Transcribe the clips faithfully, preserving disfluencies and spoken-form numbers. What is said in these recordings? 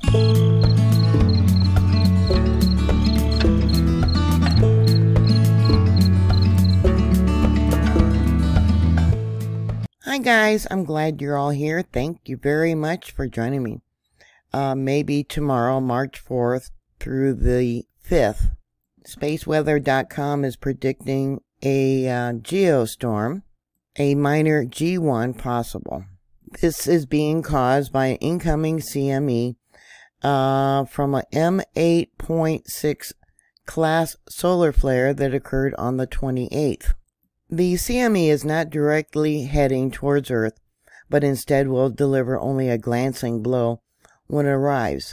Hi guys, I'm glad you're all here. Thank you very much for joining me. Uh, maybe tomorrow, March fourth through the fifth, space weather dot com is predicting a uh, geostorm, a minor G one possible. This is being caused by an incoming C M E uh, from a M eight point six class solar flare that occurred on the twenty-eighth. The C M E is not directly heading towards Earth, but instead will deliver only a glancing blow when it arrives.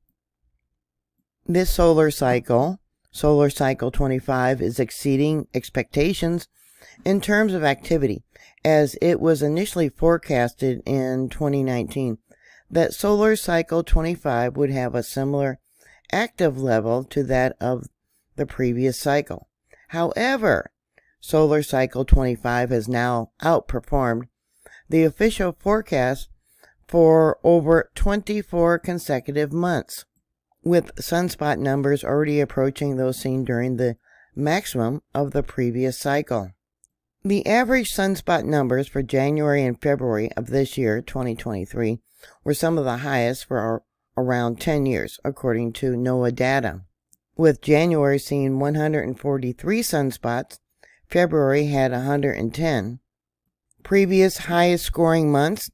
This solar cycle, solar cycle twenty-five, is exceeding expectations in terms of activity, as it was initially forecasted in twenty nineteen that solar cycle twenty-five would have a similar active level to that of the previous cycle. However, solar cycle twenty-five has now outperformed the official forecast for over twenty-four consecutive months, with sunspot numbers already approaching those seen during the maximum of the previous cycle. The average sunspot numbers for January and February of this year, twenty twenty-three, were some of the highest for around ten years, according to NOAA data, with January seeing one hundred forty-three sunspots. February had one hundred ten. Previous highest scoring months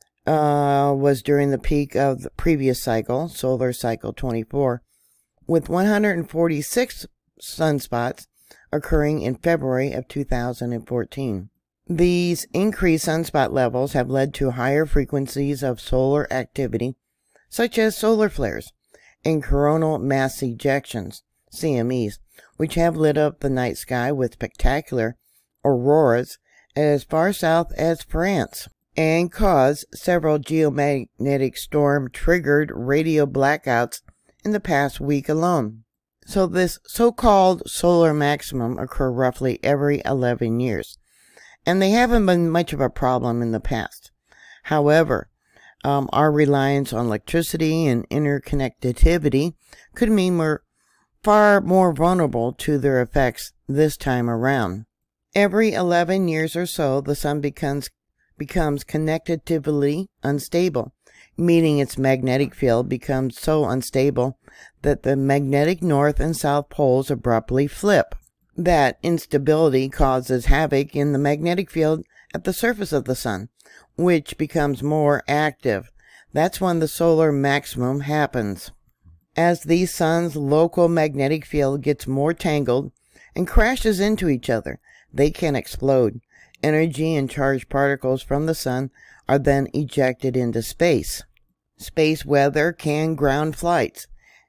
uh, was during the peak of the previous cycle, solar cycle twenty-four, with one hundred forty-six sunspots occurring in February of two thousand fourteen. These increased sunspot levels have led to higher frequencies of solar activity, such as solar flares and coronal mass ejections, C M Es, which have lit up the night sky with spectacular auroras as far south as France, and caused several geomagnetic storm-triggered radio blackouts in the past week alone. So this so-called solar maximum occur roughly every eleven years, and they haven't been much of a problem in the past. However, um, our reliance on electricity and interconnectivity could mean we're far more vulnerable to their effects this time around. Every eleven years or so, the sun becomes becomes connectively unstable, meaning its magnetic field becomes so unstable that the magnetic north and south poles abruptly flip. That instability causes havoc in the magnetic field at the surface of the sun, which becomes more active. That's when the solar maximum happens. As the sun's local magnetic field gets more tangled and crashes into each other, they can explode. Energy and charged particles from the sun are then ejected into space. Space weather can ground flights.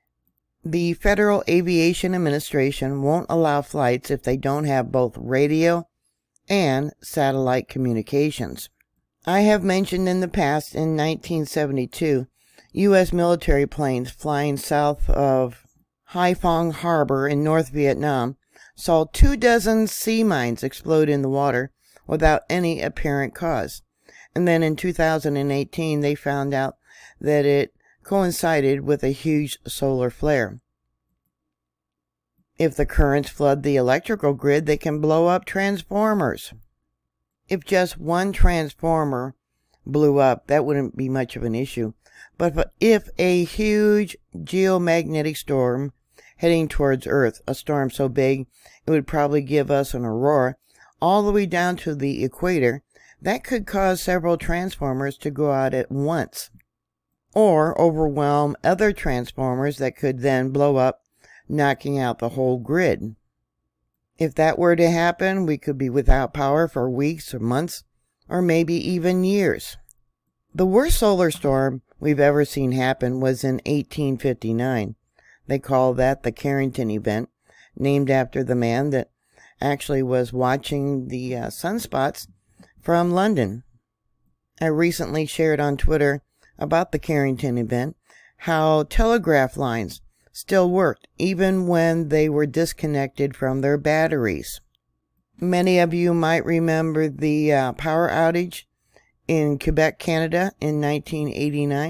The Federal Aviation Administration won't allow flights if they don't have both radio and satellite communications. I have mentioned in the past, in nineteen seventy-two, U S military planes flying south of Haiphong Harbor in North Vietnam saw two dozen sea mines explode in the water without any apparent cause. And then in two thousand eighteen, they found out that it coincided with a huge solar flare. If the currents flood the electrical grid, they can blow up transformers. If just one transformer blew up, that wouldn't be much of an issue. But if a huge geomagnetic storm heading towards Earth, a storm so big it would probably give us an aurora all the way down to the equator, that could cause several transformers to go out at once, or overwhelm other transformers that could then blow up, knocking out the whole grid. If that were to happen, we could be without power for weeks or months, or maybe even years. The worst solar storm we've ever seen happen was in eighteen fifty-nine. They call that the Carrington event, named after the man that actually was watching the uh, sunspots from London. I recently shared on Twitter about the Carrington event, how telegraph lines still worked even when they were disconnected from their batteries. Many of you might remember the uh, power outage in Quebec, Canada in nineteen eighty-nine.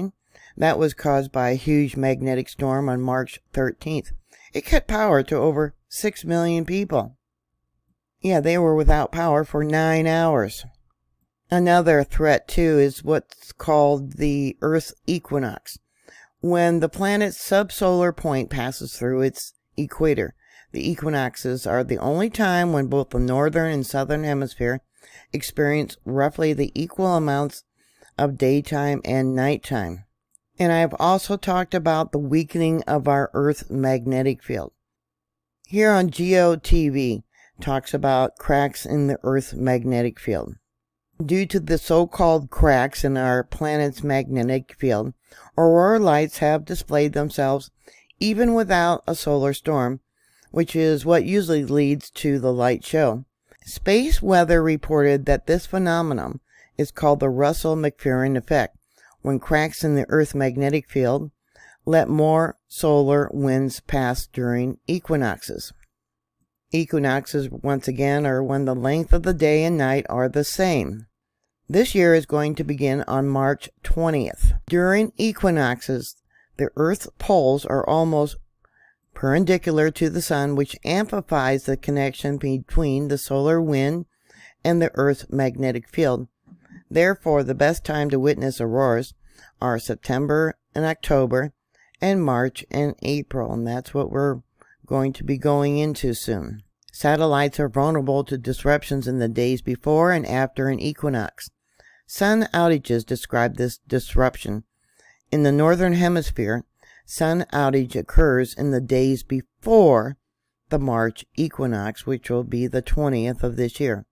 That was caused by a huge magnetic storm on March thirteenth. It cut power to over six million people. Yeah, they were without power for nine hours. Another threat, too, is what's called the Earth equinox. When the planet's subsolar point passes through its equator, the equinoxes are the only time when both the northern and southern hemisphere experience roughly the equal amounts of daytime and nighttime. And I've also talked about the weakening of our Earth's magnetic field. Here on Geo T V talks about cracks in the Earth's magnetic field. Due to the so-called cracks in our planet's magnetic field, aurora lights have displayed themselves even without a solar storm, which is what usually leads to the light show. Space Weather reported that this phenomenon is called the Russell-McPherson effect, when cracks in the Earth's magnetic field let more solar winds pass during equinoxes. Equinoxes, once again, are when the length of the day and night are the same. This year is going to begin on March twentieth. During equinoxes, the Earth's poles are almost perpendicular to the sun, which amplifies the connection between the solar wind and the Earth's magnetic field. Therefore, the best time to witness auroras are September and October, and March and April, and that's what we're going to be going into soon. Satellites are vulnerable to disruptions in the days before and after an equinox. Sun outages describe this disruption. In the northern hemisphere, sun outage occurs in the days before the March equinox, which will be the twentieth of this year.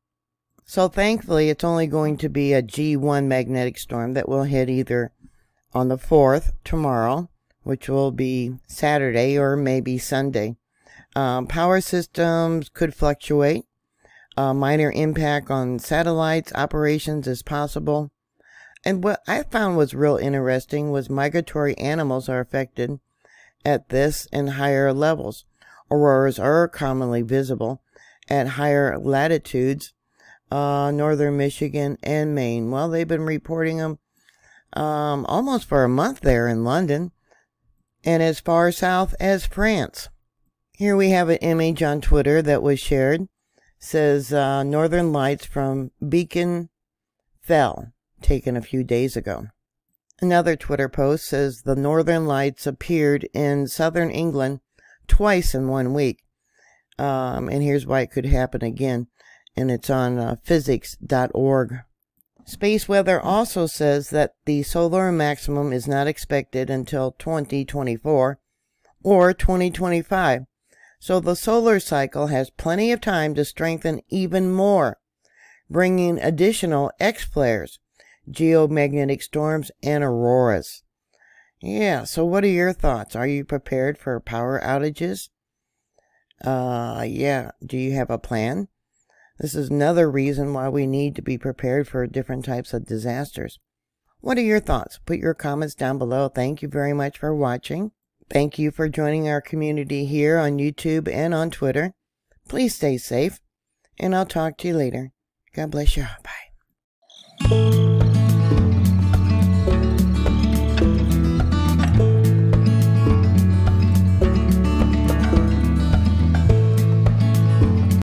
So thankfully, it's only going to be a G one magnetic storm that will hit either on the fourth, tomorrow, which will be Saturday, or maybe Sunday. Um, power systems could fluctuate. A minor impact on satellites operations is possible. And what I found was real interesting was migratory animals are affected at this and higher levels. Auroras are commonly visible at higher latitudes, uh, northern Michigan and Maine. Well, they've been reporting them um, almost for a month there in London, and as far south as France. Here we have an image on Twitter that was shared. It says uh, Northern Lights from Beacon Fell, taken a few days ago. Another Twitter post says the Northern Lights appeared in southern England twice in one week. Um, and here's why it could happen again. And it's on uh, physics dot org. Space Weather also says that the solar maximum is not expected until twenty twenty-four or twenty twenty-five. So the solar cycle has plenty of time to strengthen even more, bringing additional X-flares, geomagnetic storms, and auroras. Yeah, so what are your thoughts? Are you prepared for power outages? Uh, yeah, do you have a plan? This is another reason why we need to be prepared for different types of disasters. What are your thoughts? Put your comments down below. Thank you very much for watching. Thank you for joining our community here on YouTube and on Twitter. Please stay safe, and I'll talk to you later. God bless you. Bye.